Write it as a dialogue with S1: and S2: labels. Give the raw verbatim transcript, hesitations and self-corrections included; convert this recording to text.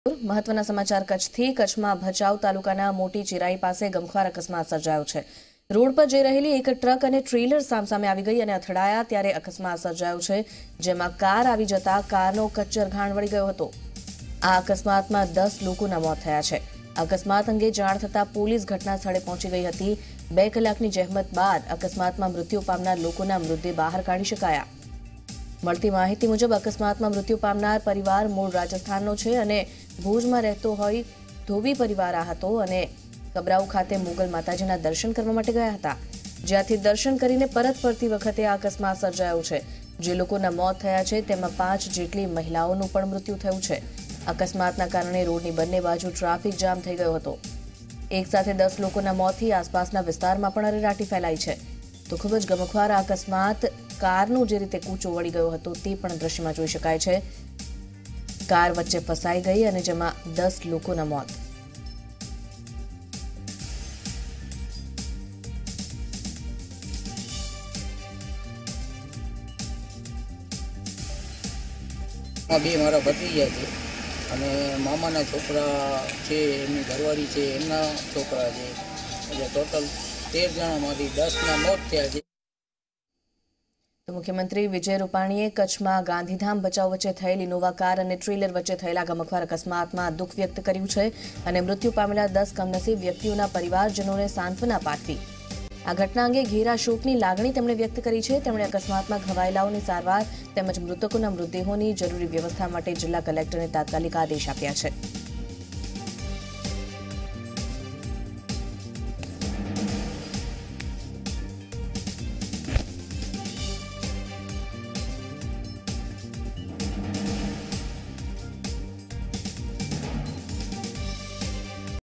S1: મહત્વના સમાચાર કચ્છથી કચ્છમાં ભચાઉ તાલુકાના મોટી ચિરાઈ પાસે ગમખ્વાર અકસ્માત સર્જાયો છે। રોડ પર જઈ રહેલી એક ટ્રક અને ટ્રેલર સામસામે આવી ગઈ અને અથડાયા ત્યારે અકસ્માત સર્જાયો છે, જેમાં કાર આવી જતા કારનો કચ્ચર ઘાણ વળી ગયો હતો। આ અકસ્માતમાં દસ લોકોના મોત થયા છે। અકસ્માત અંગે જાણ થતાં પોલીસ ઘટના સ્થળે પહોંચી ગઈ હતી। બે કલાકની જહેમત બાદ અકસ્માતમાં મૃત્યુ પામનાર લોકોના મૃતદેહ બહાર કાઢી શકાયા। મળતી માહિતી મુજબ અકસ્માતમાં મૃત્યુ પામનાર પરિવાર મૂળ રાજસ્થાનનો છે અને ભુજમાં રહેતો હોય ધોબી પરિવાર આ હતો અને કબરાઉ ખાતે મુગલ માતાજીના દર્શન કરવા માટે ગયા હતા, જ્યાંથી દર્શન કરીને પરત ફરતી વખતે આ અકસ્માત સર્જાયો છે। જે લોકોના મોત થયા છે તેમાં પાંચ જેટલી મહિલાઓનું પણ મૃત્યુ થયું છે। અકસ્માતના કારણે રોડની બંને બાજુ ટ્રાફિક જામ થઈ ગયો હતો। એક સાથે દસ લોકોના મોતથી આસપાસના વિસ્તારમાં પણ અરેરાટી ફેલાઈ છે। તો ખૂબ જ ગમખ્વાર આ અકસ્માત કારનો જે રીતે કૂચો વળી ગયો હતો તે પણ દ્રશ્યમાં જોઈ શકાય છે। કાર વચ્ચે ફસાઈ ગઈ અને જેમાં દસ લોકોના મોત।
S2: બે મારા ભત્રીજા છે અને મામાના છોકરા છે, એમની ઘરવાળી છે, એમના છોકરા છે, એટલે ટોટલ તેર જણામાંથી દસના મોત થયા છે।
S1: તો મુખ્યમંત્રી વિજય રૂપાણીએ કચ્છમાં ગાંધીધામ ભચાઉ વચ્ચે થયેલી ઇનોવા કાર અને ટ્રેલર વચ્ચે થયેલા ગમખ્વાર અકસ્માતમાં દુઃખ વ્યક્ત કર્યું છે અને મૃત્યુ પામેલા દસ કમનસીબ વ્યક્તિઓના પરિવારજનોને સાંત્વના પાઠવી આ ઘટના અંગે ઘેરા શોકની લાગણી તેમણે વ્યક્ત કરી છે। તેમણે અકસ્માતમાં ઘવાયેલાઓની સારવાર તેમજ મૃતકોના મૃતદેહોની જરૂરી વ્યવસ્થા માટે જિલ્લા કલેક્ટરને તાત્કાલિક આદેશ આપ્યા છે।